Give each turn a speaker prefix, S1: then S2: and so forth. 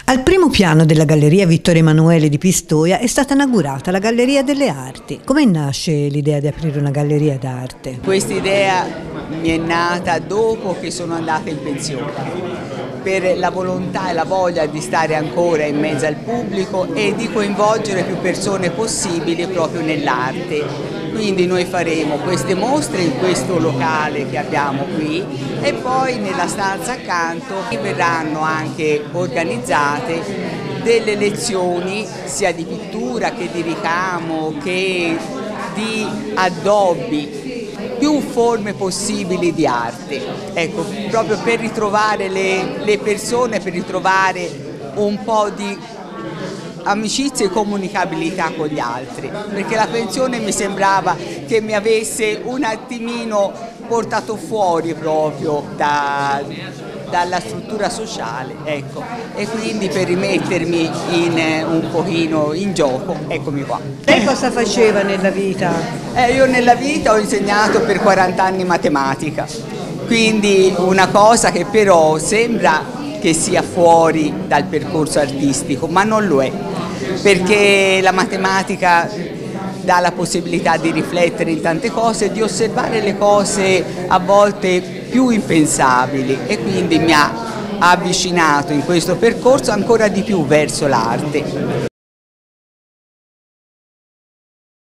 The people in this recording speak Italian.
S1: Al primo piano della Galleria Vittorio Emanuele di Pistoia è stata inaugurata la Galleria delle Arti. Come nasce l'idea di aprire una galleria d'arte?
S2: Questa idea mi è nata dopo che sono andata in pensione, per la volontà e la voglia di stare ancora in mezzo al pubblico e di coinvolgere più persone possibili proprio nell'arte. Quindi noi faremo queste mostre in questo locale che abbiamo qui e poi nella stanza accanto verranno anche organizzate delle lezioni sia di pittura che di ricamo che di addobbi, più forme possibili di arte, ecco, proprio per ritrovare le persone, per ritrovare un po' di amicizia e comunicabilità con gli altri, perché la pensione mi sembrava che mi avesse un attimino portato fuori proprio dalla struttura sociale, ecco, e quindi per rimettermi un pochino in gioco, eccomi qua.
S1: Lei cosa faceva nella vita?
S2: Io nella vita ho insegnato per 40 anni matematica, quindi una cosa che però sembra che sia fuori dal percorso artistico, ma non lo è, perché la matematica dà la possibilità di riflettere in tante cose, di osservare le cose a volte più impensabili e quindi mi ha avvicinato in questo percorso ancora di più verso l'arte.